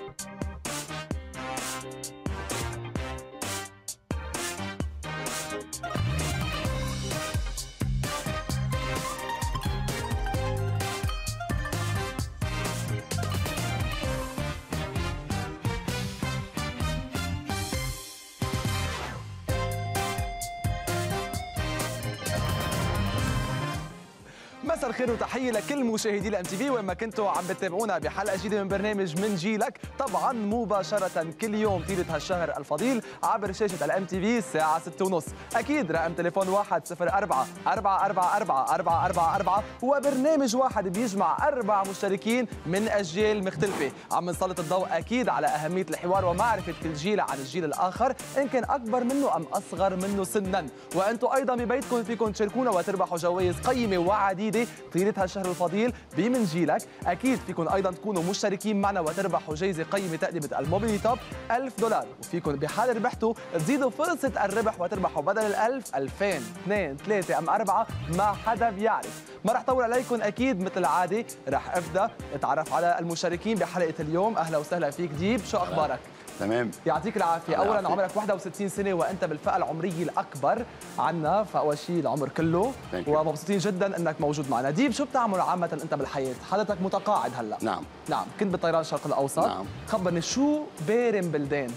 مساء الخير وتحيه لكل مشاهدي الام تي في وين ما كنتوا عم بتتابعونا بحلقه جديده من برنامج من جيلك، طبعا مباشره كل يوم طيله هالشهر الفضيل عبر شاشه الام تي في الساعه 6:30. اكيد رقم تليفون 104 444 444 هو برنامج واحد بيجمع 4 مشتركين من اجيال مختلفه، عم نسلط الضوء اكيد على اهميه الحوار ومعرفه كل جيل عن الجيل الاخر ان كان اكبر منه ام اصغر منه سنا، وانتم ايضا ببيتكم فيكم تشاركونا وتربحوا جوائز قيمه وعديده طيله هالشهر الفضيل بمن جيلك. اكيد فيكم ايضا تكونوا مشتركين معنا وتربحوا جائزه قيمه تقدمه الموبيلي توب $1000، وفيكم بحال ربحتوا تزيدوا فرصه الربح وتربحوا بدل ال1000 2000 2 3 ام 4 ما حدا بيعرف. ما رح طول عليكم، اكيد مثل العاده رح ابدا اتعرف على المشاركين بحلقه اليوم. اهلا وسهلا فيك ديب، شو اخبارك؟ تمام، يعطيك العافيه. اولا عمرك 61 سنه وانت بالفئه العمريه الاكبر عنا، فاول شيء العمر كله، ومبسوطين جدا انك موجود معنا. ديب، شو بتعمل عامه انت بالحياه؟ حضرتك متقاعد هلا؟ نعم، كنت بالطيران الشرق الاوسط. نعم. خبرني شو بارم بلدان؟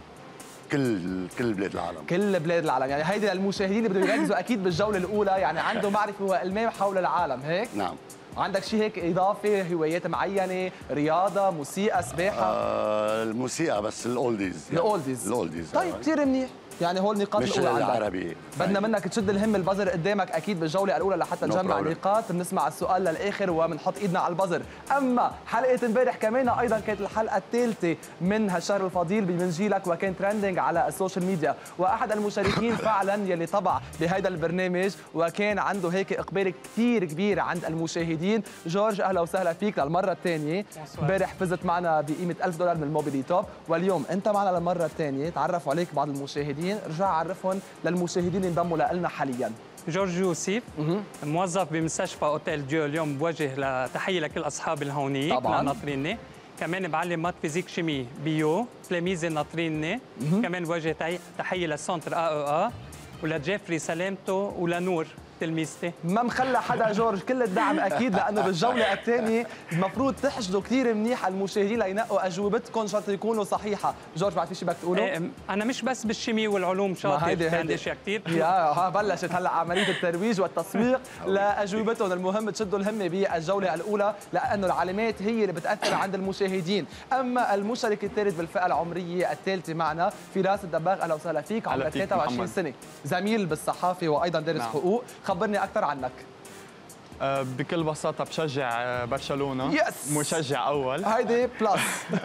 كل بلاد العالم. كل بلاد العالم، يعني هيدي للمشاهدين اللي بدهم يركزوا اكيد بالجوله الاولى، يعني عنده معرفه وإلمام حول العالم، هيك؟ نعم. عندك شيء هيك اضافه، هوايات معينه، رياضه، موسيقى، سباحه؟ الموسيقى بس الاولديز. طيب كثير منيح، يعني هول النقاط مش الاولى عندك. العربي. بدنا منك تشد الهم البزر قدامك اكيد بالجوله الاولى لحتى نجمع نقاط. بنسمع السؤال للاخر وبنحط ايدنا على البزر. اما حلقه امبارح كمان ايضا كانت الحلقه الثالثه من هالشهر الفضيل بمن جيلك، وكان ترندنج على السوشيال ميديا، واحد المشاركين فعلا يلي طبع بهذا البرنامج وكان عنده هيك اقبال كثير كبير عند المشاهدين. جورج، اهلا وسهلا فيك للمره الثانيه. امبارح فزت معنا بقيمه $1000 من الموبيلي توب، واليوم انت معنا للمره الثانيه. تعرفوا عليك بعض المشاهدين، رجع عرفهم للمشاهدين اللي انضموا لنا حاليا. جورج يوسف، موظف بمستشفى اوتيل ديو. اليوم بوجه تحيه لكل اصحابي الهونيين اللي ناطريني. كمان بعلم مات فيزيك شيمي بيو، تلاميذي ناطريني. كمان بوجه تحيه للسنتر AEA ولجيفري سلامته ولنور تلميذتي. ما مخلى حدا جورج، كل الدعم اكيد، لانه بالجوله الثانيه المفروض تحشدوا كثير منيح المشاهدين لينقوا اجوبتكم شرط يكونوا صحيحه. جورج، بعد في شيء بدك تقوله؟ انا مش بس بالشيمي والعلوم شاطر، عندي اشياء كثير. يا بلشت هلا عمليه الترويج والتسويق لاجوبتهم. المهم تشدوا الهمه بالجوله الاولى لانه العلامات هي اللي بتاثر عند المشاهدين. اما المشترك الثالث بالفئه العمريه الثالثه معنا فراس الدباغ، اهلا وسهلا فيك. عمرك 23 سنه، زميل بالصحافه وايضا دارس حقوق. خبرني أكثر عنك. بكل بساطة بشجع برشلونة. مشجع أول. هيدي بلس.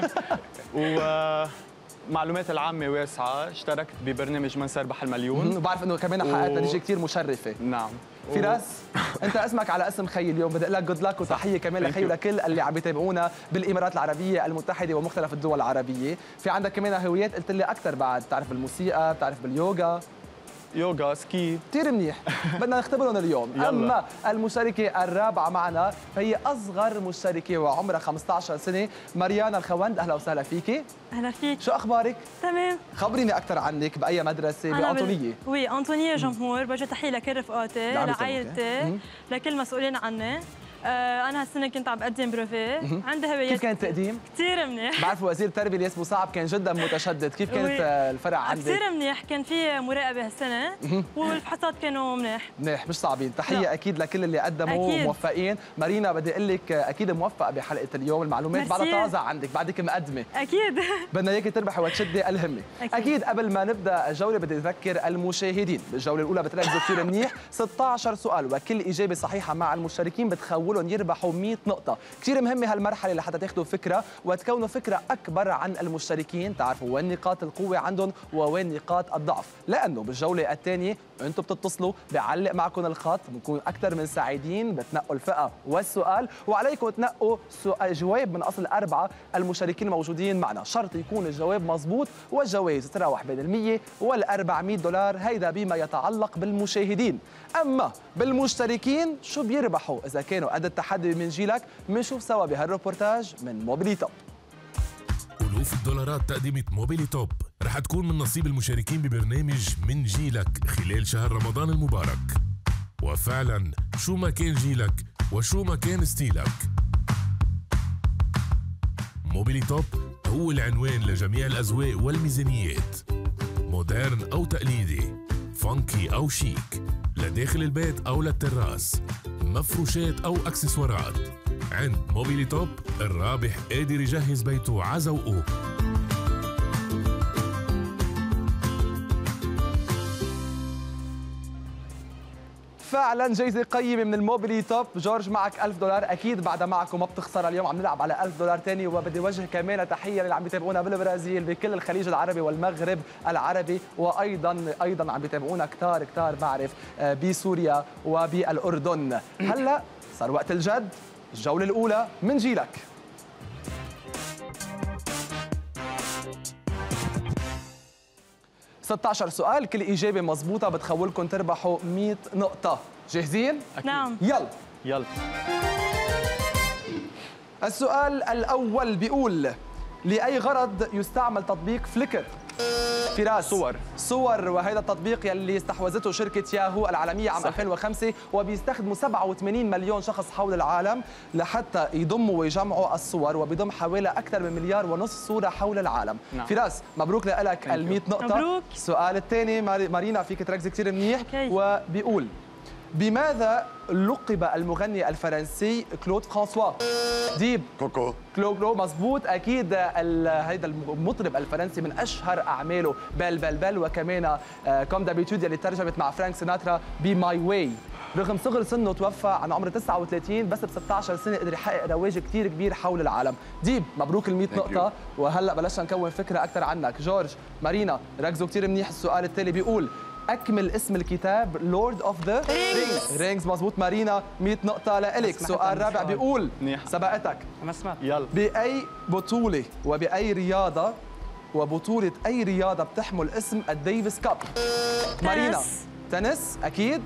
ومعلومات العامة واسعة، اشتركت ببرنامج من سيربح المليون. وبعرف إنه كمان حققت نتيجة كثير مشرفة. نعم. فراس، انت اسمك على اسم خي اليوم، بدي اقول لك جود لك وتحيه كمان لخي ولكل اللي عم يتابعونا بالامارات العربيه المتحده ومختلف الدول العربيه. في عندك كمان هوايات قلت لي اكثر بعد، بتعرف بالموسيقى، بتعرف باليوغا؟ يوغا، سكي. كثير منيح. بدنا نختبرهم اليوم. يلا. اما المشاركه الرابعه معنا فهي اصغر مشاركه وعمرها 15 سنه، ماريانا الخوند، اهلا وسهلا فيكي. اهلا فيك. شو اخبارك؟ تمام. خبريني اكثر عنك، باي مدرسه؟ بانطونيه. وي انطونيه جمهور. بوجه تحيه لكل رفقاتي، لعائلتي، لكل مسؤولين عني. انا هالسنه كنت عم بقدم بروفي، عندي هوايات. كيف كان التقديم؟ كثير منيح. بعرف وزير التربيه الياس ابو صعب كان جدا متشدد، كيف كانت الفرع عندك؟ كثير منيح، كان في مراقبه هالسنه والفحوصات كانوا منيح مش صعبين. تحيه اكيد لكل اللي قدموا موفقين. مارينا، بدي اقول لك اكيد موفقه بحلقه اليوم، المعلومات بعدها طازه عندك، بعدك مقدمه. اكيد. بدنا اياكي تربحي وتشدي الهمه. اكيد قبل ما نبدا الجوله بدي اذكر المشاهدين بالجوله الاولى بتركزوا كثير منيح، 16 سؤال وكل اجابه صحيحه مع المشتركين بتخولهم يربحوا 100 نقطة. كثير مهمة هالمرحلة لحتى تاخذوا فكرة وتكونوا فكرة أكبر عن المشتركين، تعرفوا وين نقاط القوة عندهم ووين نقاط الضعف، لأنه بالجولة الثانية أنتم بتتصلوا بعلق معكم الخط، بنكون أكثر من سعيدين بتنقوا الفئة والسؤال، وعليكم تنقوا جواب من أصل 4 المشاركين الموجودين معنا، شرط يكون الجواب مضبوط، والجوائز تتراوح بين $100 وال$400، هيدا بما يتعلق بالمشاهدين. أما بالمشتركين شو بيربحوا إذا كانوا قد التحدي من جيلك؟ بنشوف سوا بهالروبورتاج من موبيلي توب. ألوف الدولارات تقدمة موبيلي توب رح تكون من نصيب المشاركين ببرنامج من جيلك خلال شهر رمضان المبارك. وفعلا شو ما كان جيلك وشو ما كان ستيلك، موبيلي توب هو العنوان لجميع الأذواق والميزانيات، مودرن أو تقليدي، فانكي أو شيك، لداخل البيت أو للتراس، مفروشات أو أكسسوارات. عند موبيلي توب الرابح قادر يجهز بيته عزوقه. فعلا جايزه قيمه من الموبيلي توب. جورج معك $1000، اكيد بعدها معك وما بتخسر. اليوم عم نلعب على $1000 ثاني، وبدي وجه كمان تحيه اللي عم يتابعونا بالبرازيل، بكل الخليج العربي والمغرب العربي، وايضا عم يتابعونا كثار بعرف بسوريا وبالاردن. هلا صار وقت الجد، الجوله الاولى من جيلك. 16 سؤال، كل إجابة مضبوطة بتخولكم تربحوا 100 نقطة. جاهزين؟ أكيد. نعم. يلا. السؤال الأول بيقول: لأي غرض يستعمل تطبيق فليكر؟ فراس. صور، وهذا التطبيق يلي استحوذته شركة ياهو العالمية عام 2005، وبيستخدموا 87 مليون شخص حول العالم لحتى يضموا ويجمعوا الصور، وبيضم حوالي أكثر من 1.5 مليار صورة حول العالم. نعم. فراس مبروك لك ال100 نقطة. مبروك. السؤال الثاني مارينا فيك تركزي كثير منيح. وبيقول: بماذا لقب المغني الفرنسي كلود فرانسوا؟ ديب. كوكو مزبوط. اكيد هيدا المطرب الفرنسي من اشهر اعماله بل بل بل، وكمان كوم دابيتود اللي ترجمت مع فرانك سيناترا بماي واي. رغم صغر سنه توفى عن عمر 39، بس ب 16 سنه قدر يحقق رواج كثير كبير حول العالم. ديب مبروك ال100 نقطه. وهلا بلشنا نكون فكره اكثر عنك. جورج، مارينا، ركزوا كثير منيح. السؤال التالي بيقول: أكمل اسم الكتاب لورد اوف ذا رينجز. مزبوط مارينا، 100 نقطة لإلك. سؤال رابع بيقول: سبقتك. يلا. بأي بطولة وبأي رياضة وبطولة أي رياضة بتحمل اسم الديفيس كاب؟ مارينا. تنس أكيد.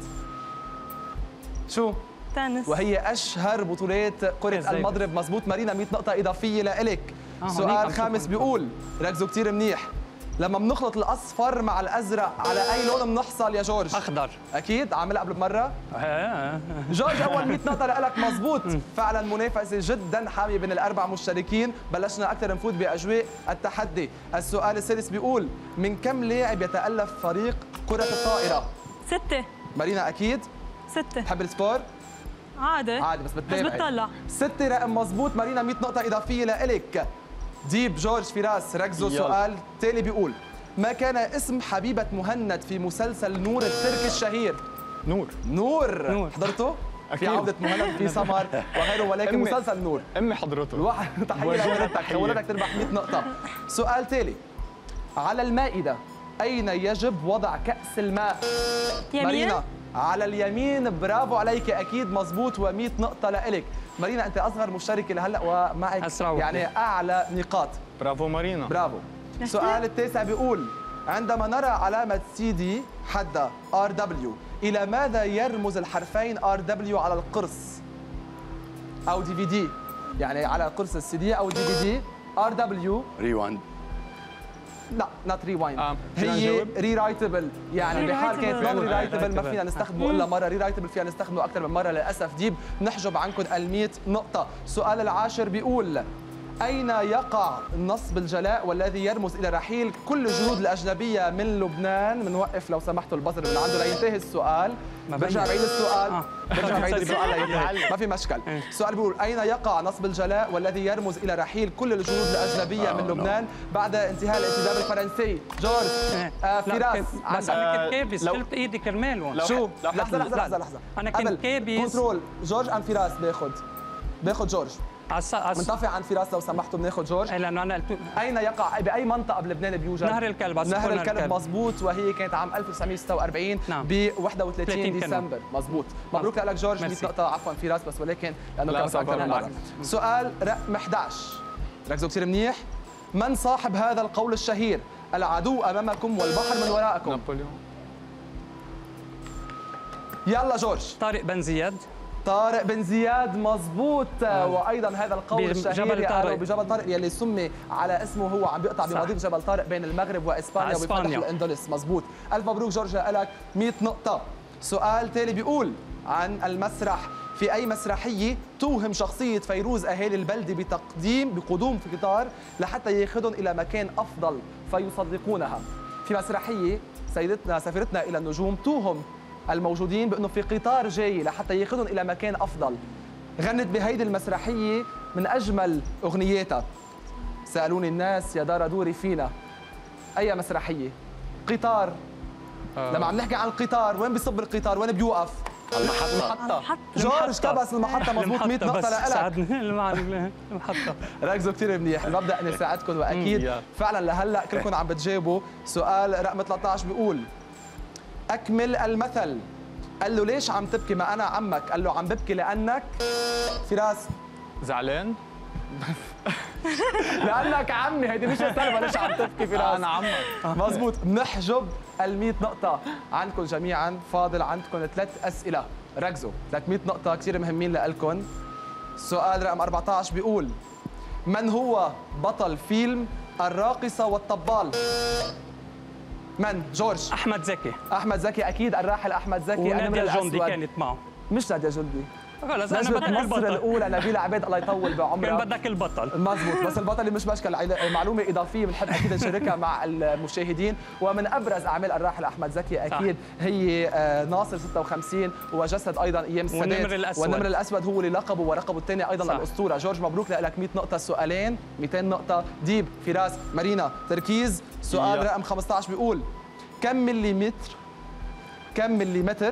شو؟ تنس. وهي أشهر بطولات كرة المضرب. مزبوط مارينا، 100 نقطة إضافية لإلك. سؤال خامس بيقول: ركزوا كتير منيح، لما بنخلط الاصفر مع الازرق على اي لون بنحصل يا جورج؟ اخضر. اكيد عاملها قبل بمره. جورج اول 100 نقطه لك. مزبوط. فعلا منافسه جدا حاميه بين الاربع مشتركين. بلشنا اكثر نفوت باجواء التحدي. السؤال السادس بيقول: من كم لاعب يتالف فريق كره الطائره؟ 6. مارينا اكيد 6. بحب السبور؟ عادي بس بتتابعي. بتطلع. 6 رقم مزبوط. مارينا 100 نقطه اضافيه لك. ديب، جورج، فراس، ركزوا. سؤال تالي بيقول: ما كان اسم حبيبة مهند في مسلسل نور التركي الشهير؟ نور. حضرته؟ في عودة مهند في سمر وغيره، ولكن مسلسل نور. أمي حضرته. تحية لوالدتك، خولتك تربح 100 نقطة. سؤال تالي: على المائدة أين يجب وضع كأس الماء؟ مارينا على اليمين. برافو عليك، أكيد مزبوط، و100 نقطة لإلك. مارينا أنت أصغر مشتركة لهلا ومعك يعني أعلى نقاط. برافو مارينا. برافو. السؤال التاسع بيقول: عندما نرى علامة CD حدها RW، إلى ماذا يرمز الحرفين RW على القرص أو DVD؟ يعني على قرص الCD أو DVD RW. ريواند. لا نوت ريوايند. هي ريرايتبل، يعني بحال كانت نون ريرايتبل ما فينا نستخدمه الا مره، ريرايتبل فينا نستخدمه اكثر من مره. للاسف ديب نحجب عنكم ال100 نقطه. السؤال العاشر بيقول: أين يقع نصب الجلاء والذي يرمز إلى رحيل كل الجنود الأجنبية من لبنان؟ بنوقف لو سمحتوا البزر من عنده لينتهي السؤال. برجع بعيد السؤال. برجع بعيد السؤال لينتهي، ما في مشكل. السؤال بيقول: أين يقع نصب الجلاء والذي يرمز إلى رحيل كل الجنود الأجنبية من لبنان بعد انتهاء الانتداب الفرنسي؟ جورج، فراس. بس أنا كنت كابس، شلت إيدي كرمالهم. شو؟ لحظة. أنا كنت كابس. كنترول. جورج أم فراس؟ باخذ جورج. منطفي عن فراس لو سمحتوا، بناخذ جورج. لانه انا اين يقع باي منطقه بلبنان بيوجد نهر الكلب؟ نهر الكلب مزبوط، وهي كانت عام 1946 ب 31 ديسمبر. مزبوط. مبروك لك جورج، 100 نقطه. عفوا فراس، بس ولكن لانه كانت اكثر من مره. سؤال رقم 11، ركزوا كثير منيح. من صاحب هذا القول الشهير: العدو امامكم والبحر من وراءكم؟ نابليون. يلا جورج. طارق بن زياد. طارق بن زياد مظبوط. وايضا هذا القول الشهير قالوا بجبل طارق يلي سمي على اسمه، هو عم بيقطع بمضيق جبل طارق بين المغرب واسبانيا وبيفتح الاندلس. مظبوط. الف مبروك جورجيا، لك 100 نقطه. سؤال تالي بيقول عن المسرح، في أي مسرحية توهم شخصية فيروز أهالي البلدة بقدوم في قطار لحتى ياخذهم إلى مكان أفضل فيصدقونها؟ في مسرحية سيدتنا سفيرتنا إلى النجوم توهم الموجودين بأنه في قطار جاي لحتى ياخذهم إلى مكان أفضل. غنت بهيدي المسرحية من أجمل أغنياتها سألوني الناس يا دار دوري فينا. أي مسرحية؟ قطار. لما عم نحكي عن القطار، وين بيصب القطار؟ وين بيوقف؟ المحطة. جورج كبس المحطة. مضبوط. 100 نقطة لإلك. المحطة. ركزوا كثير منيح، المبدأ اني ساعدكم، واكيد فعلا لهلا كلكم عم بتجاوبوا. سؤال رقم 13 بيقول اكمل المثل. قال له ليش عم تبكي ما انا عمك؟ قال له عم ببكي لانك فراس زعلان؟ لانك عمي. هيدي مش السالفه ليش عم تبكي فراس. انا عمك. مزبوط. بنحجب ال100 نقطة عنكم جميعا. فاضل عندكم 3 أسئلة، ركزوا. 300 نقطة كثير مهمين لكم. سؤال رقم 14 بيقول من هو بطل فيلم الراقصة والطبال؟ من؟ جورج. أحمد زكي. أحمد زكي أكيد، الراحل أحمد زكي. ونادية جندي كانت معه. مش نادية جندي. خلص انا نجمة بدك مصر البطل الاولى نبيلة عبيد الله يطول بعمرها. كان بدك البطل. مزبوط. بس البطل اللي مش مشكل. معلومه اضافيه بنحب اكيد نشاركها مع المشاهدين. ومن ابرز اعمال الراحل احمد زكي اكيد هي ناصر 56 وجسد ايضا ايام السادات. والنمر الاسود هو اللي لقبه، ولقبه الثاني ايضا الاسطوره. جورج مبروك لك 100 نقطه. سؤالين 200 نقطه. ديب، فراس، مارينا، تركيز. سؤال رقم 15 بيقول كم مليمتر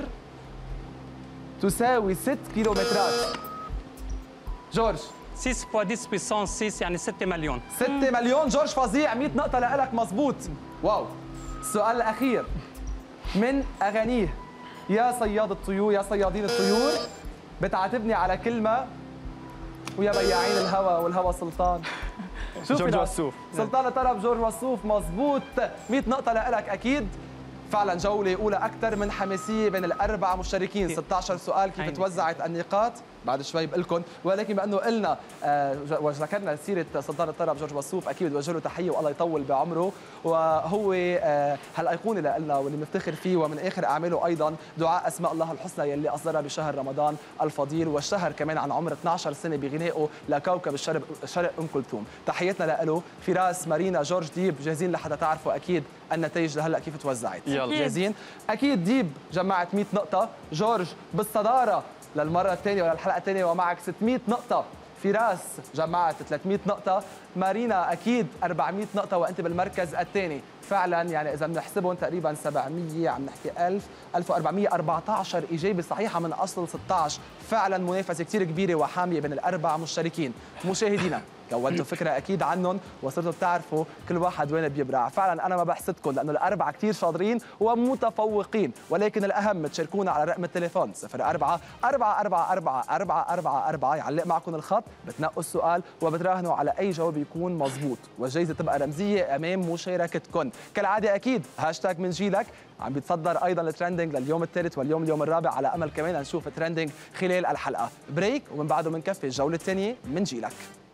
تساوي 6 كيلومترات؟ جورج. 6 فوا 10 بيسونس 6 يعني 6 مليون. 6 مليون. جورج فظيع. 100 نقطة لك. مظبوط. واو. السؤال الأخير من أغانيه يا صياد الطيور يا صيادين الطيور بتعاتبني على كلمة ويا بياعين الهوى والهوى سلطان. جورج وسوف. سلطان الطرب جورج وسوف. مظبوط. 100 نقطة لك أكيد. فعلا جولة أولى أكثر من حماسية بين الأربع مشتركين. 16 سؤال. كيف توزعت النقاط بعد شوي بقلكم، ولكن بأنه قلنا وذكرنا سيرة سلطان الطرب جورج وسوف أكيد بوجه له تحية والله يطول بعمره. وهو هالأيقونة اللي قلنا واللي بنفتخر فيه، ومن آخر أعماله أيضا دعاء أسماء الله الحسنى يلي أصدرها بشهر رمضان الفضيل، واشتهر كمان عن عمر 12 سنة بغنائه لكوكب الشرق أم كلثوم. تحياتنا له. فراس، مارينا، جورج، ديب، جاهزين لحتى تعرفوا أكيد النتائج لهلا كيف توزعت؟ يلا جاهزين؟ أكيد ديب جمعت 100 نقطة، جورج بالصدارة للمرة الثانية وللحلقة الثانية ومعك 600 نقطة. فراس جمعت 300 نقطة. مارينا أكيد 400 نقطة وأنت بالمركز الثاني. فعلا يعني إذا بنحسبهم تقريبا 700 عم نحكي 1414 إجابة صحيحة من أصل 16. فعلا منافسة كثير كبيرة وحامية بين الأربع مشتركين. مشاهدينا كونتوا فكرة أكيد عنهم وصرتوا بتعرفوا كل واحد وين بيبرع. فعلا أنا ما بحسدكم لأنه الأربعة كثير شاطرين ومتفوقين، ولكن الأهم تشاركونا على رقم التليفون 04 444 444 يعلق معكم الخط، بتنقوا السؤال وبتراهنوا على أي جواب يكون مزبوط، والجائزة تبقى رمزية أمام مشاركتكم. كالعادة أكيد هاشتاج من جيلك عم بيتصدر ايضا الترندنج لليوم الثالث واليوم الرابع، على امل كمان نشوف ترندنج خلال الحلقه. بريك ومن بعده بنكفي الجوله الثانيه من جيلك.